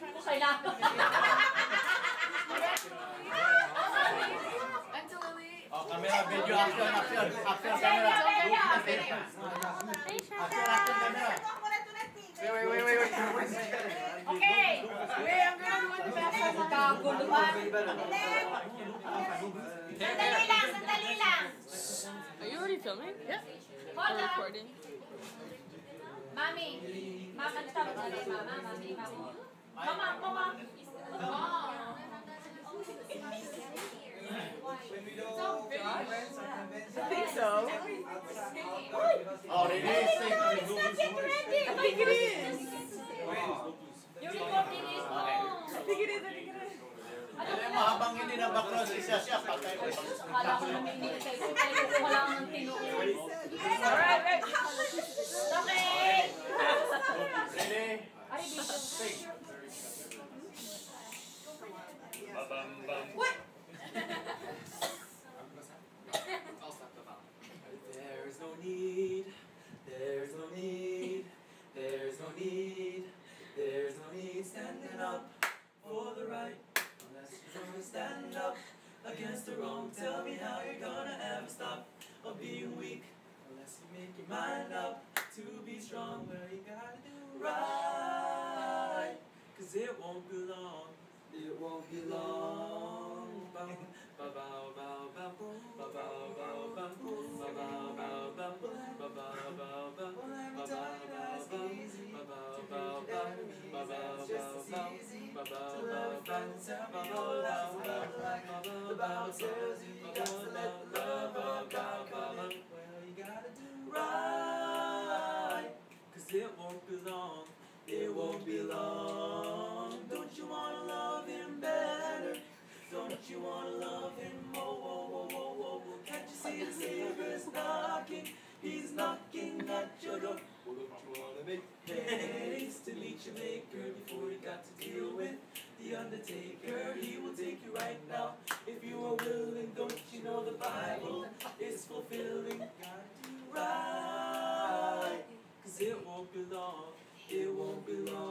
Okay na. Oh, camera, video, action, camera. Action, camera. Wait. Okay. Wait, I'm gonna do the best. Magkaguluhan. Sandali lang. Are you already filming? Yeah. Hold Or on. recording? Mami. Mama, tawag na rin, mama. Mama. I think so. Oh, ready? It's not yet ready. I think it is. Your recording is on. I think it is. Alam mo, habang hindi na background siya, patay ko. Akala ko naminig kayo. Kukuha lang ng tinuod. Alright. Okay. Ready? Ay, video. What? There's no need standing up for the right, unless you're gonna stand up against the wrong. Tell me how you're gonna ever stop of being weak, unless you make your mind up to be strong. Well, you gotta do right, 'cause it won't be long. It won't be long. It won't be long. Don't you wanna love him better? Don't you wanna love him more? Whoa. Can't you see the Savior's knocking? He's knocking at your door. Well, don't you wanna make haste to meet your maker before you got to deal with the undertaker? He will take you right now if you are willing. Don't you know the Bible is fulfilling? Gotta do right, 'cause it won't be long. It won't be long.